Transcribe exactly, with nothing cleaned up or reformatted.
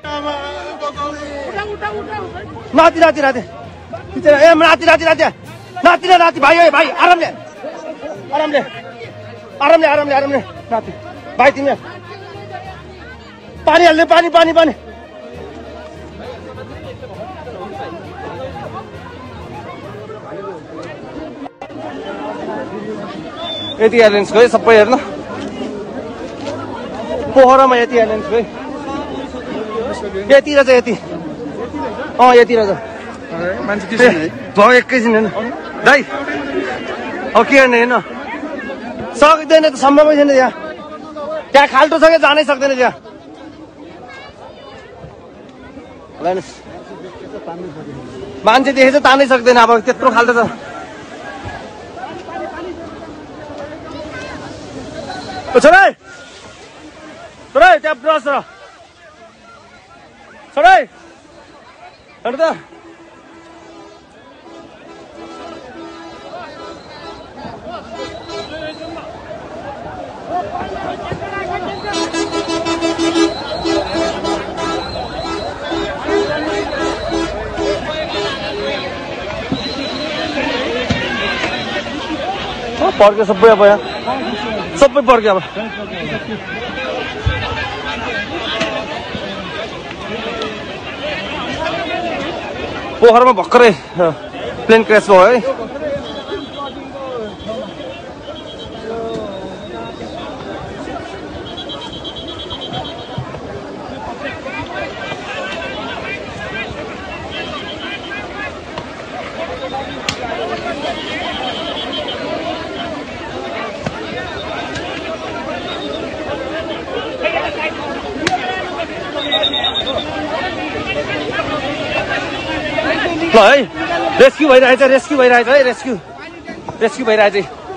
नाति नाति नाति ए नाति नाति नाति नाति नाति भाइ है भाइ आरामले आरामले आरामले आरामले आरामले नाति भाइ तिमी पानी हाल्ने पानी पानी पानी यति एयरलाइन्स गयो सबै हेर्न पोखरामा यति एयरलाइन्स गयो यति रहेछ यति अँ यति रहेछ भयो एकैछिन हेर्न दाइ अब के गर्ने हेर्न सक्दैन त सम्भवै छैन त्यहाँ त्यहाँ खाल्टो छ कि जानै सक्दैन त्यहाँ मान्छे देखेछ तानै सक्दैन अब त्यत्रो खाल्टो छ छोरा छोरा त्यहाँ ब्रस र छोरा हेर्नु त पर्क्यो सबै अब यहाँ सबै पर्क्यो अब पोखरामा भर्खरै प्लेन क्रास भयो है ल है रेस्क्यु भइरहेछ रेस्क्यु भइरहेछ है रेस्क्यु रेस्क्यु भइरहेछ